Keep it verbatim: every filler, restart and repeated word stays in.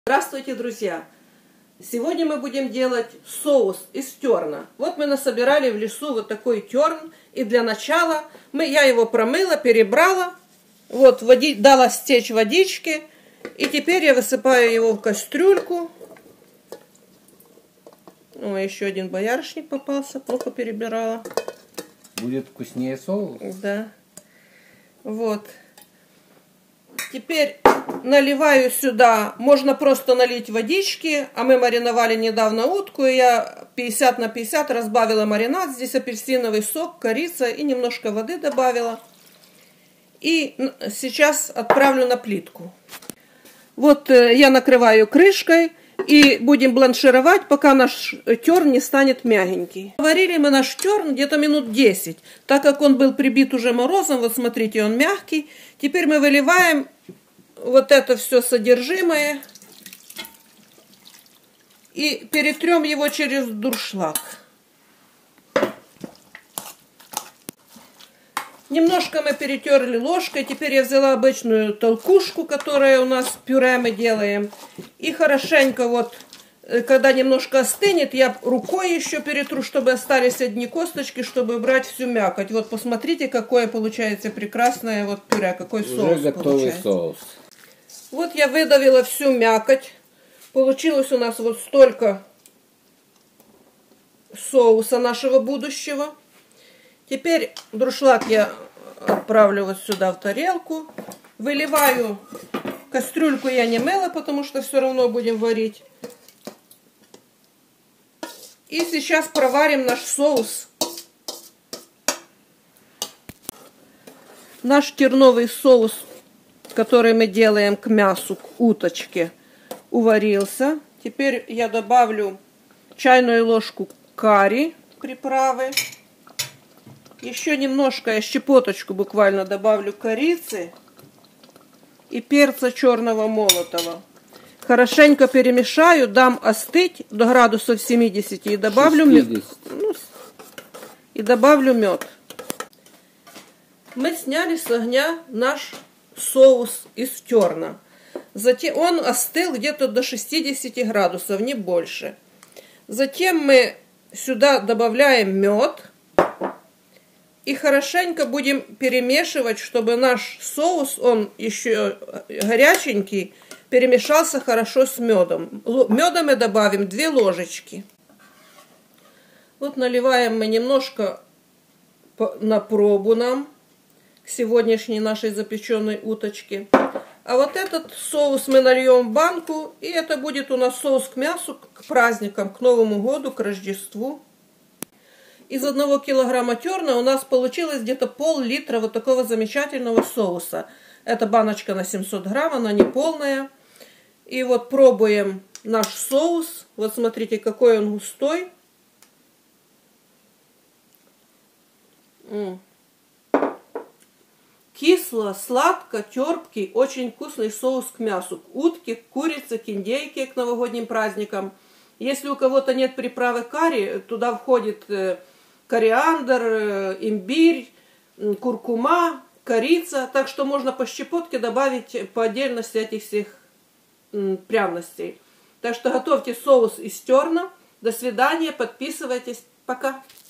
Здравствуйте, друзья! Сегодня мы будем делать соус из терна. Вот мы насобирали в лесу вот такой терн. И для начала мы, я его промыла, перебрала. Вот, води, дала стечь водички. И теперь я высыпаю его в кастрюльку. О, еще один боярышник попался, плохо перебирала. Будет вкуснее соус? Да. Вот. Теперь наливаю сюда, можно просто налить водички, а мы мариновали недавно утку, и я пятьдесят на пятьдесят разбавила маринад. Здесь апельсиновый сок, корица и немножко воды добавила. И сейчас отправлю на плитку. Вот я накрываю крышкой и будем бланшировать, пока наш терн не станет мягенький. Варили мы наш терн где-то минут десять, так как он был прибит уже морозом. Вот смотрите, он мягкий. Теперь мы выливаем вот это все содержимое и перетрем его через дуршлаг. Немножко мы перетерли ложкой. Теперь я взяла обычную толкушку, которая у нас пюре мы делаем. И хорошенько вот, когда немножко остынет, я рукой еще перетру, чтобы остались одни косточки, чтобы убрать всю мякоть. Вот посмотрите, какое получается прекрасное вот пюре, какой Уже соус готовый получается. Соус. Вот я выдавила всю мякоть. Получилось у нас вот столько соуса нашего будущего. Теперь дуршлаг я отправлю вот сюда в тарелку. Выливаю. Кастрюльку я не мыла, потому что все равно будем варить. И сейчас проварим наш соус. Наш терновый соус, который мы делаем к мясу, к уточке, уварился. Теперь я добавлю чайную ложку карри, приправы. Еще немножко, я щепоточку буквально добавлю корицы и перца черного молотого. Хорошенько перемешаю, дам остыть до градусов семидесяти и добавлю мед. Ну, и добавлю мед. Мы сняли с огня наш соус из терна. Затем он остыл где-то до шестидесяти градусов, не больше. Затем мы сюда добавляем мед. И хорошенько будем перемешивать, чтобы наш соус, он еще горяченький, перемешался хорошо с медом. Меда мы добавим две ложечки. Вот наливаем мы немножко на пробу нам к сегодняшней нашей запеченной уточке. А вот этот соус мы нальем в банку, и это будет у нас соус к мясу, к праздникам, к Новому году, к Рождеству. Из одного килограмма терна у нас получилось где-то пол-литра вот такого замечательного соуса. Это баночка на семьсот грамм, она не полная. И вот пробуем наш соус. Вот смотрите, какой он густой. М-м. Кисло, сладко, терпкий, очень вкусный соус к мясу. К утке, к курице, к индейке, к новогодним праздникам. Если у кого-то нет приправы карри, туда входит кориандр, имбирь, куркума, корица. Так что можно по щепотке добавить по отдельности этих всех пряностей. Так что готовьте соус из терна. До свидания, подписывайтесь. Пока.